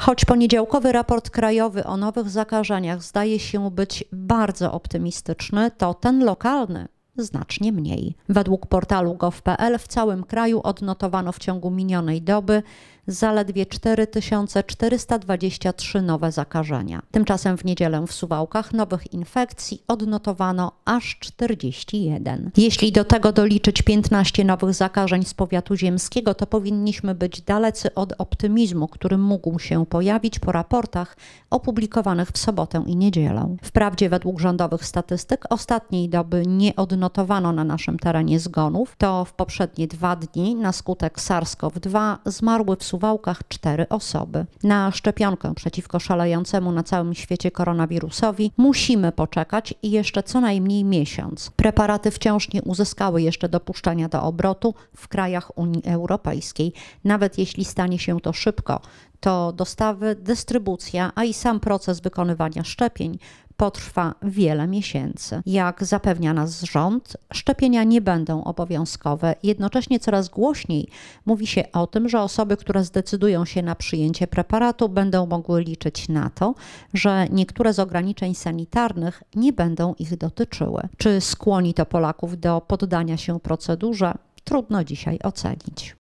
Choć poniedziałkowy raport krajowy o nowych zakażeniach zdaje się być bardzo optymistyczny, to ten lokalny znacznie mniej. Według portalu gov.pl w całym kraju odnotowano w ciągu minionej doby zaledwie 4423 nowe zakażenia. Tymczasem w niedzielę w Suwałkach nowych infekcji odnotowano aż 41. Jeśli do tego doliczyć 15 nowych zakażeń z powiatu ziemskiego, to powinniśmy być dalecy od optymizmu, który mógł się pojawić po raportach opublikowanych w sobotę i niedzielę. Wprawdzie według rządowych statystyk ostatniej doby nie odnotowano na naszym terenie zgonów, to w poprzednie 2 dni na skutek SARS-CoV-2 zmarły w Suwałkach 4 osoby. Na szczepionkę przeciwko szalejącemu na całym świecie koronawirusowi musimy poczekać jeszcze co najmniej miesiąc. Preparaty wciąż nie uzyskały jeszcze dopuszczenia do obrotu w krajach Unii Europejskiej. Nawet jeśli stanie się to szybko, to dostawy, dystrybucja, a i sam proces wykonywania szczepień potrwa wiele miesięcy. Jak zapewnia nas rząd, szczepienia nie będą obowiązkowe. Jednocześnie coraz głośniej mówi się o tym, że osoby, które zdecydują się na przyjęcie preparatu, będą mogły liczyć na to, że niektóre z ograniczeń sanitarnych nie będą ich dotyczyły. Czy skłoni to Polaków do poddania się procedurze? Trudno dzisiaj ocenić.